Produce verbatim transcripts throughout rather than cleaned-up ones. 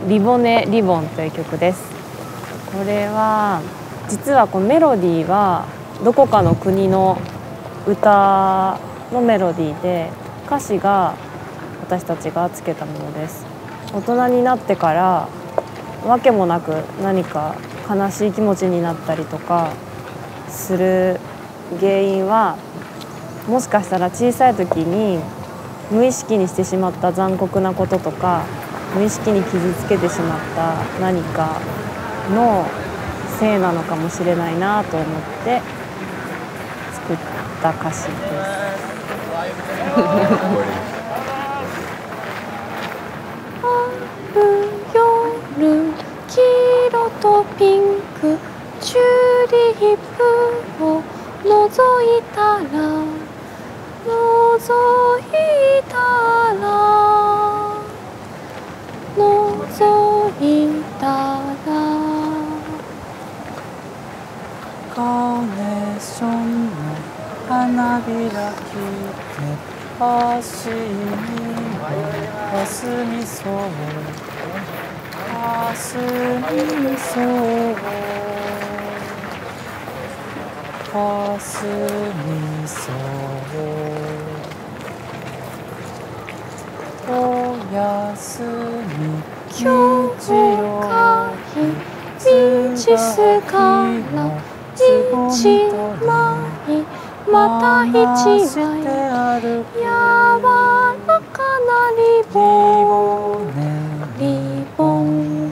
リボネリボンという曲です。これは実はこのメロディーはどこかの国の歌のメロディーで、歌詞が私たちがつけたものです。大人になってからわけもなく何か悲しい気持ちになったりとかする原因は、もしかしたら小さい時に無意識にしてしまった残酷なこととか、無意識に傷つけてしまった何かのせいなのかもしれないなと思って作った歌詞です。夜、黄色とピンク、チューリップを覗いたら、覗いたら、覗いたら、 カーネーションの花びらきて、足には霞そう霞そう霞そうおやすみ今日かい道すから一枚また一枚柔らかなリボンリボン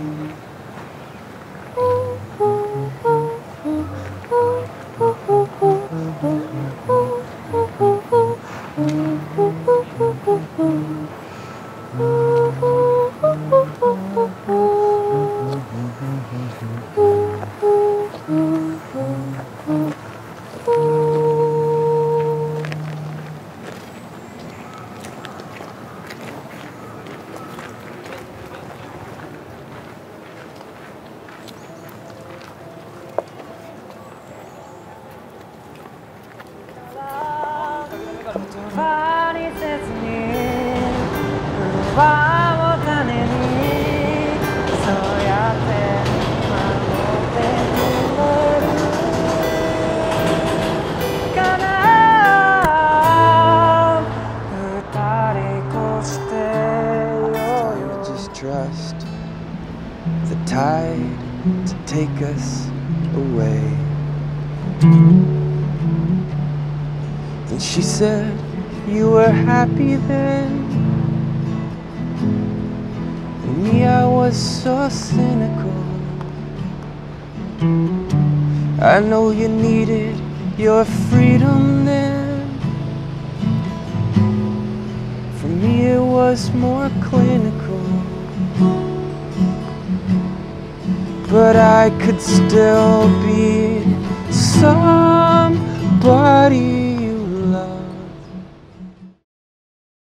The tide to take us away. Then she said, you were happy then. And me, I was so cynical. I know you needed your freedom then. For me, it was more clinical. But I could still be somebody.